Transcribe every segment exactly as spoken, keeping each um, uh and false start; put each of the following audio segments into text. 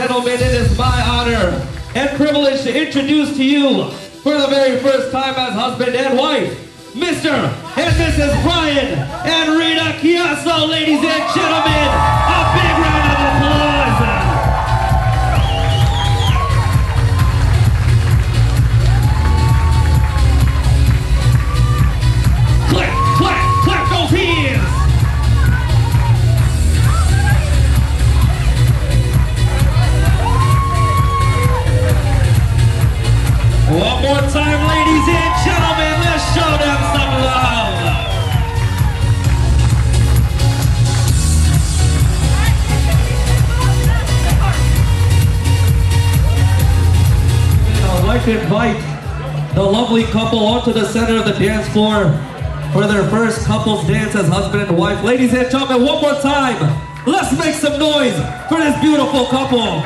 gentlemen, it is my honor and privilege to introduce to you, for the very first time as husband and wife, Mister and Missus Brian and Rita Chiasso, ladies and gentlemen. A big round of applause. Clap, clap, clap those hands. One more time, ladies and gentlemen, let's show them some love. And I'd like to invite the lovely couple onto the center of the dance floor for their first couples dance as husband and wife. Ladies and gentlemen, one more time, let's make some noise for this beautiful couple.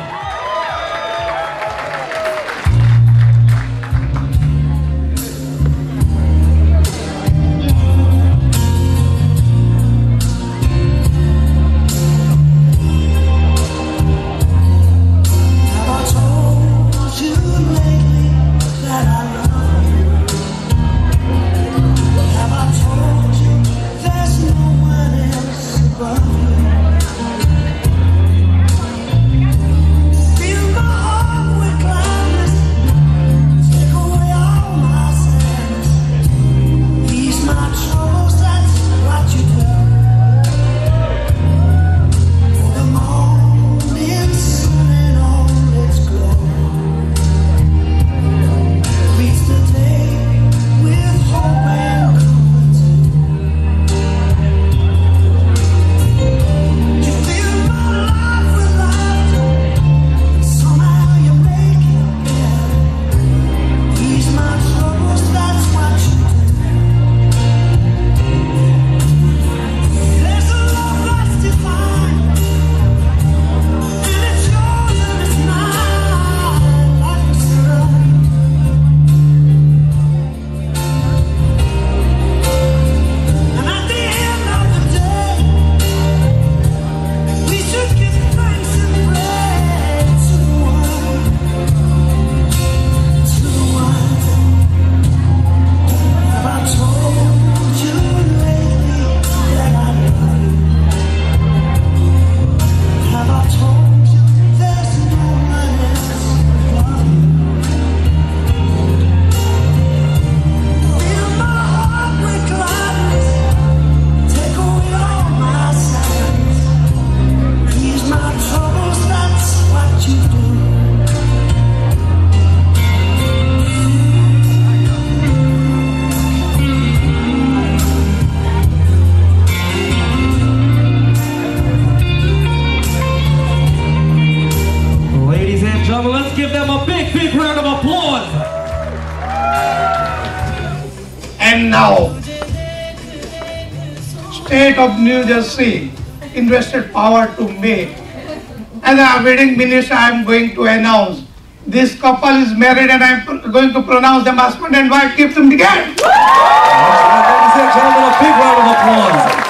Let's give them a big, big round of applause. And now, State of New Jersey invested power to me. As a wedding minister, I am going to announce this couple is married and I am going to pronounce them husband and wife. Keep them together. Ladies and gentlemen, a big round of applause.